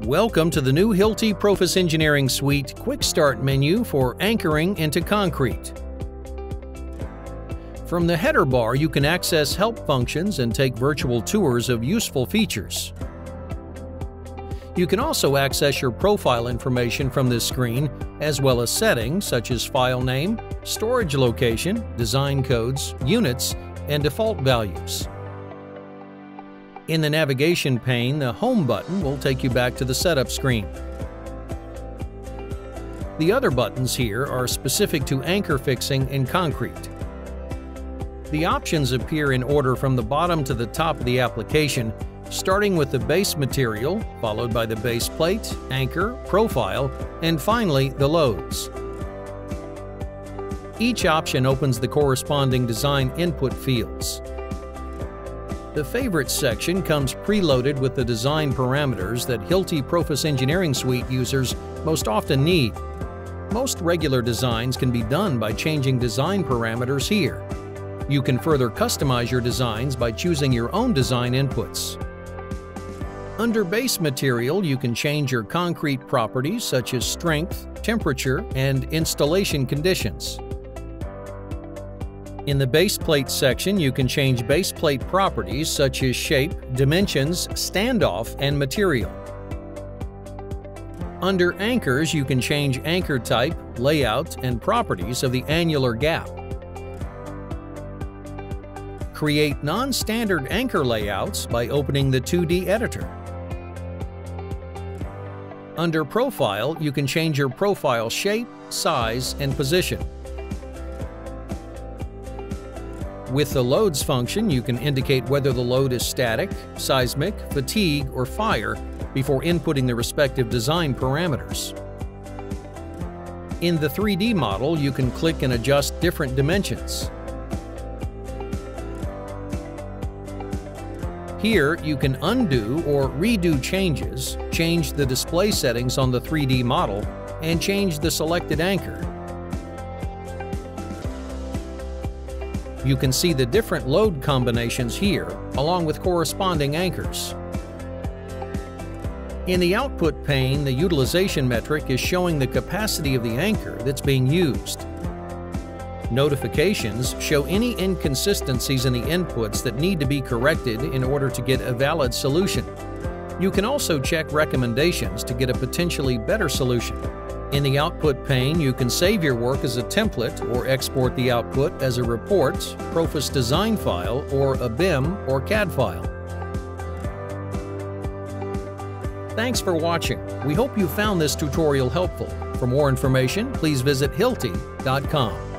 Welcome to the new Hilti PROFIS Engineering Suite Quick Start menu for anchoring into concrete. From the header bar, you can access help functions and take virtual tours of useful features. You can also access your profile information from this screen, as well as settings such as file name, storage location, design codes, units, and default values. In the navigation pane, the Home button will take you back to the setup screen. The other buttons here are specific to anchor fixing in concrete. The options appear in order from the bottom to the top of the application, starting with the base material, followed by the base plate, anchor, profile, and finally the loads. Each option opens the corresponding design input fields. The Favorites section comes preloaded with the design parameters that Hilti PROFIS Engineering Suite users most often need. Most regular designs can be done by changing design parameters here. You can further customize your designs by choosing your own design inputs. Under Base Material, you can change your concrete properties such as strength, temperature, and installation conditions. In the base plate section, you can change base plate properties such as shape, dimensions, standoff, and material. Under anchors, you can change anchor type, layout, and properties of the annular gap. Create non-standard anchor layouts by opening the 2D editor. Under Profile, you can change your profile shape, size, and position. With the Loads function, you can indicate whether the load is static, seismic, fatigue, or fire before inputting the respective design parameters. In the 3D model, you can click and adjust different dimensions. Here, you can undo or redo changes, change the display settings on the 3D model, and change the selected anchor. You can see the different load combinations here, along with corresponding anchors. In the output pane, the utilization metric is showing the capacity of the anchor that's being used. Notifications show any inconsistencies in the inputs that need to be corrected in order to get a valid solution. You can also check recommendations to get a potentially better solution. In the output pane, you can save your work as a template or export the output as a report, PROFIS design file, or a BIM or CAD file. Thanks for watching. We hope you found this tutorial helpful. For more information, please visit hilti.com.